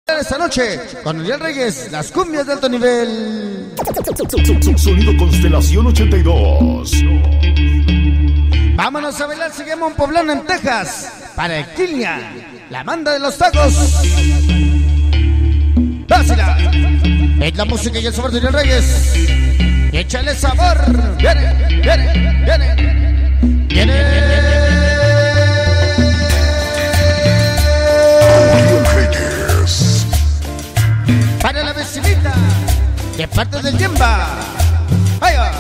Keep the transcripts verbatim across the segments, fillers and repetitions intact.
Esta noche con Uriel Reyes, las cumbias de alto nivel. Sonido Constelación ochenta y dos. Vámonos a bailar, seguimos un poblano en Texas. Para el Kilian, la banda de los tacos. Dásela. Es la música y el sabor de Uriel Reyes. Y échale sabor. Viene, viene, viene. Viene. Para la vecinita, de parte del Yemba. ¡Ay, va!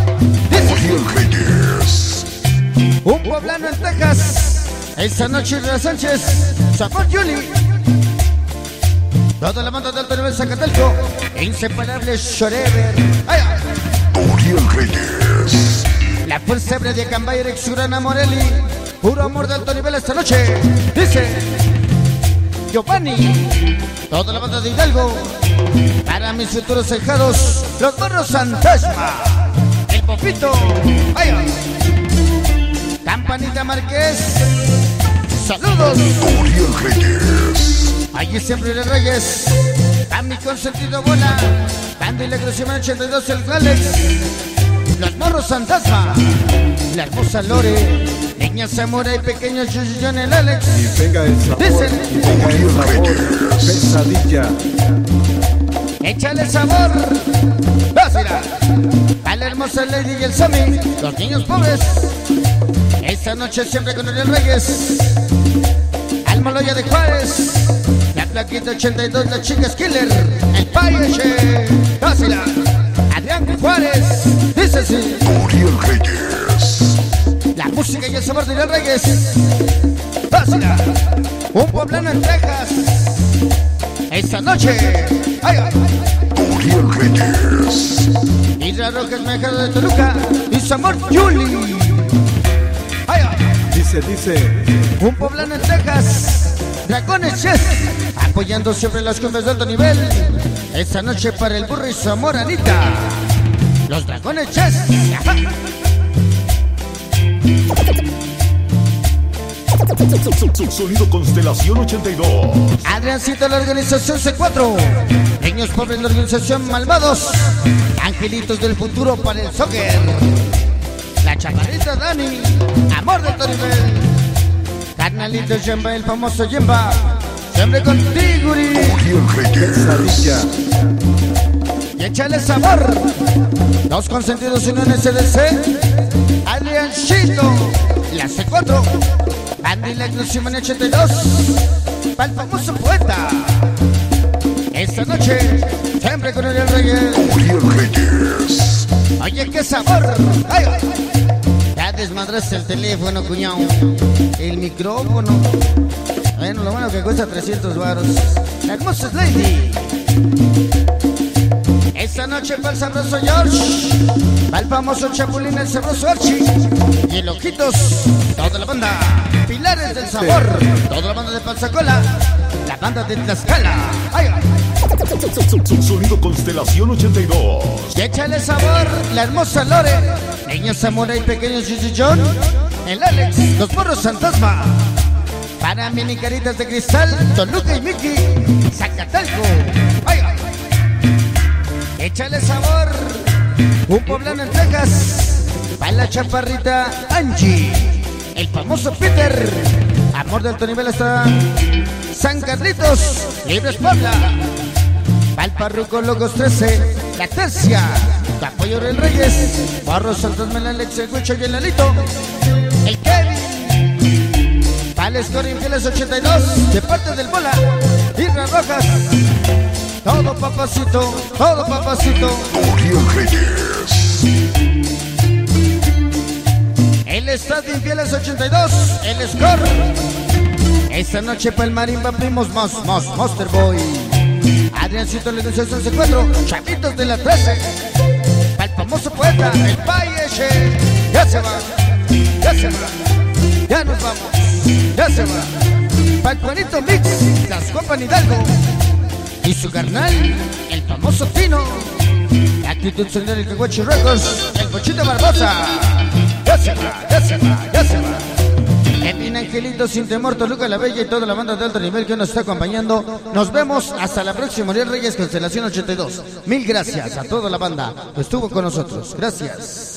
Un poblano en Texas. Esta noche de Sánchez, Sabor Yuli. Toda la banda de alto nivel Zacatelco. Inseparable Forever. ¡Ay, va! Uriel Reyes. La fuerza hebrea de Cambay, Eric Surana Morelli. Puro amor de alto nivel esta noche. Dice Giovanni. Toda la banda de Hidalgo. Para mis futuros cejados, los Morros Fantasma. El Popito. ¡Ay, ay! Campanita Márquez. Saludos. Uriel Reyes. Allí siempre Uriel Reyes. A mi consentido bola. Banda y la Crucima ochenta y dos, el Alex. Los Morros Fantasma. La hermosa Lore. Niña Zamora y pequeño Chuchillón, el Alex. Y venga el sabor. Dicen. Y venga el sabor. Pesadilla. Échale sabor. Vásila. A la hermosa Lady y el Sammy. Los niños pobres. Esta noche siempre con Uriel Reyes. Al Maloya de Juárez. La Plaquita ochenta y dos, las chicas Killer. El Payeche. Vásila. Adrián Juárez. Dice así. Uriel Reyes. La música y el sabor de Uriel Reyes. Vásila. Un poblano en Texas. Esta noche. ¡Ay, ay! Uriel Reyes. Isla Rojas Mejado de Toluca. Y Sabor Yuli. ¡Ay, ay! Dice, dice. Un poblano en Texas. Dragones Chess. Apoyando siempre las cumbias de alto nivel. Esta noche para el burro y su amor Anita. Los Dragones Chess. Ajá. Sonido Constelación ochenta y dos. Adriancito, la organización C cuatro. Niños pobres, la organización Malvados. Angelitos del futuro para el soccer. La chaparrita Dani. Amor de alto nivel. Carnalito Yemba, el famoso Yemba. Siempre contigo, Uri. Uriel Reyes. Pesadilla. Y échale sabor. Dos consentidos en un S D C. Adriancito. La C cuatro. Andy la exclusiva en ochenta y dos. Para el famoso poeta. Esta noche, siempre con Uriel Reyes. Uriel Reyes. Oye, qué sabor. Ay, ay. Ya desmadraste el teléfono, cuñado. El micrófono. Bueno, lo bueno que cuesta trescientos varos. La hermosa es Lady. Esta noche para el sabroso George. Para el famoso Chapulín, el sabroso Archie. Y el Ojitos. Toda la banda. Pilares del sabor. Toda la banda de Panzacola. La banda de Tlaxcala. Ay, ay. Sonido Constelación ochenta y dos. Y échale sabor, la hermosa Lore. Niña Zamora y pequeños Chuchillón. El Alex, los Morros Fantasma. Para mini caritas de cristal, Toluca y Mickey. Zacatelco. Ay, ay. Échale sabor. Un poblano en Texas. Para la chaparrita Angie. El famoso Peter. Amor de alto nivel hasta San Carlitos. Libres Puebla. Palparruco Locos trece. La Tercia. Apoyo Uriel Reyes. Barros Santos Mel, Alex, el Huicho y el Lalito. El Kevin. Vales Corinfieles ochenta y dos. De parte del Bola. Islas Rojas. Todo papacito. Todo papacito. Uriel Reyes. El Estadio Infieles ochenta y dos. El Score. Esta noche para el Marimba Primos Mos, Mos, Monster Boy. Adriancito, la negociación C cuatro. Chavitos de la trece. Para el famoso poeta, el Payeche. Ya se va. Ya se va. Ya nos vamos. Ya se va. Para el Juanito Mix. Las Copas Hidalgo. Y su carnal, el famoso Tino. La actitud señor el Caguachi Records. El Cochito Barbosa. Ya se va, ya se va, ya se va. Vienen Angelitos Sin Temor, Toluca la Bella y toda la banda de alto nivel que nos está acompañando. Nos vemos hasta la próxima. Uriel Reyes, Constelación ochenta y dos. Mil gracias a toda la banda que estuvo con nosotros. Gracias.